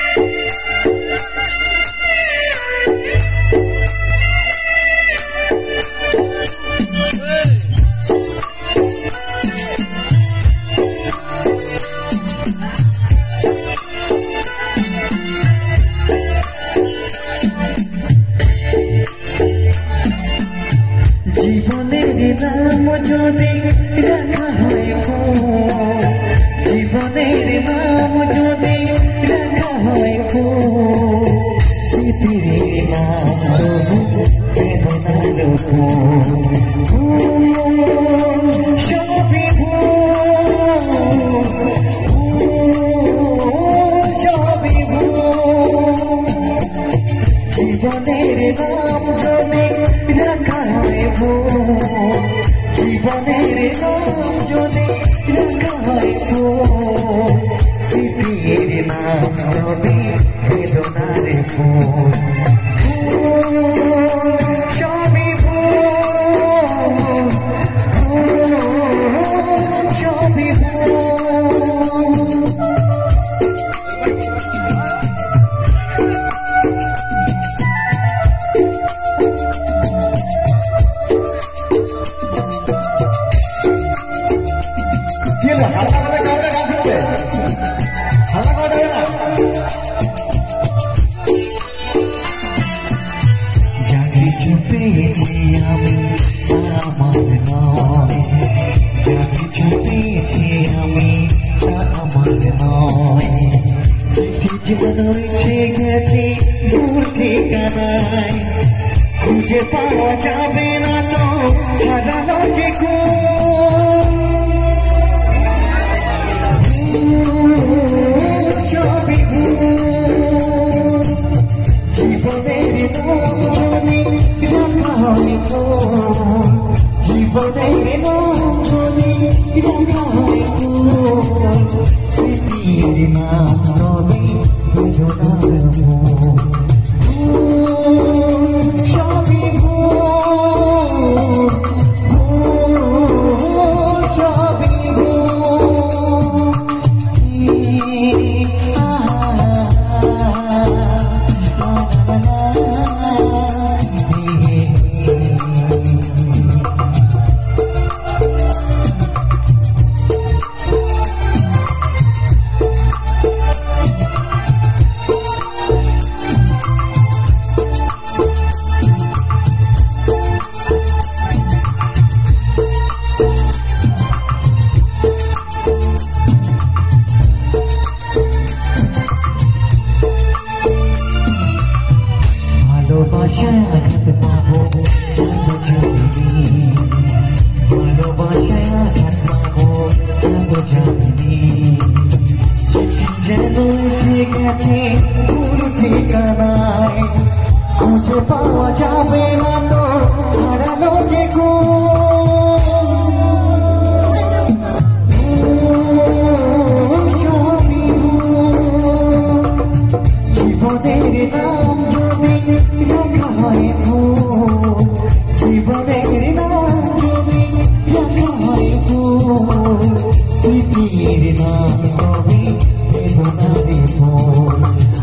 জীবনের নাম যদি রাখা হয় জীবনের নাম যদি রাখা হয় স্মৃতির নাম বেদনার সবই সবই জীবনের নাম যদি রাখা হয় জীবনের নাম যদি রাখা হয় স্মৃতির নাম রবি বেদনার সবই সবই পেয়েছি আমি আমার নয় যা কিছু পেয়েছি আমি তা আমার নয় রয়েছে গেছে দূর ঠিকানায় খুঁজে পাওয়া যাবে না তো হারালো যে ছবি জীবনের নাম যদি রাখা হয় জীবনের নাম যদি রাখা হয় স্মৃতির নাম রবি বেদনার সবই সবই ভালোবাসায় আঘাত পাবো এত জানিনি ভালোবাসায় আঘাত পাবো এত জানিনি যেন এসে গেছে ভুল ঠিকানায় খুঁজে পাওয়া যাবে না তো হারালো যে জীবনের নাম যদি রাখা হয় জীবনের নাম যদি রাখা হয় স্মৃতির নাম রবি বেদনার